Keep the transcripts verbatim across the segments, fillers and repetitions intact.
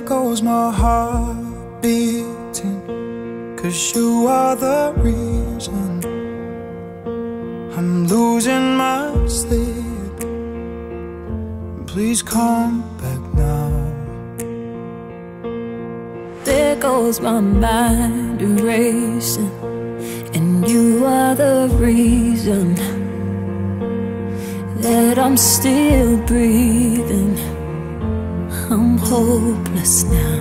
goes my heart beating, 'cause you are the reason I'm losing my sleep. Please come back now. There goes my mind erasing, and you are the reason that I'm still breathing. I'm hopeless now.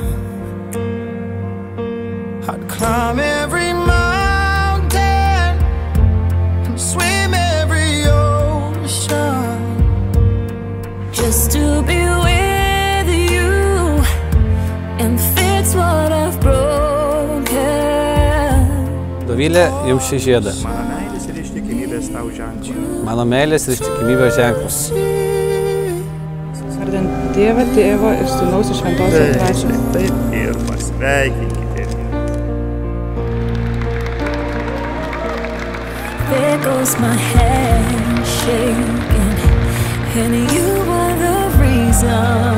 I'd climb every mountain and swim every ocean just to be with you and fix what I've broken. Dovilė, jums šį žiedą. Mano meilės ir ištikimybės tau ženklas. Mano meilės ir ištikimybės ženklas. Vardant Dievą, Tėvą ir Sūnaus ir Šventosios dvasios. Taip ir pasveikinkite. There goes my hand shaking, and you are the reason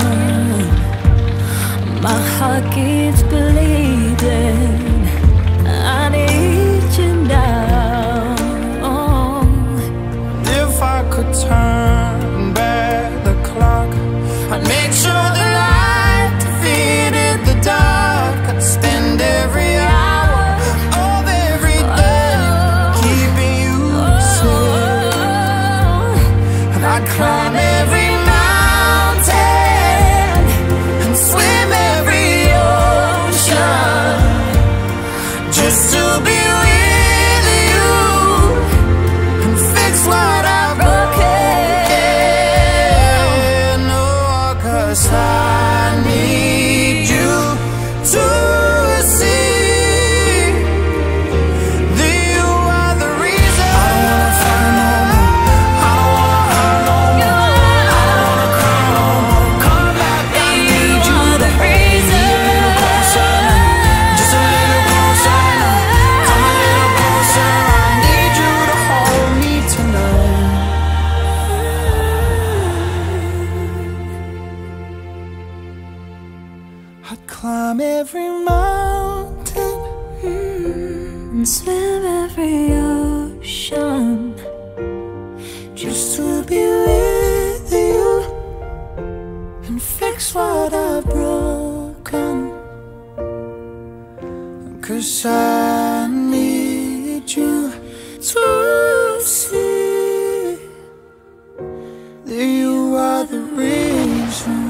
my heart keeps bleeding. I need you now. If I could turn back the clock, I'd make sure the light defeated the dark. I'd spend every hour of every day keeping you safe, and I'd climb every mountain and swim every ocean just to be with you and fix what I've broken. Oh, 'cause I need you to see that you are the reason. I don't wanna fight no more. I don't wanna hurt no more. I don't wanna cry no more. Come back, I need you to reason. Just a little closer now. Come a little closer. I need you to hold me tonight. I'd climb every mountain And swim every ocean just to be with you and fix what I've broken. 'Cause I need you to see that you are the reason.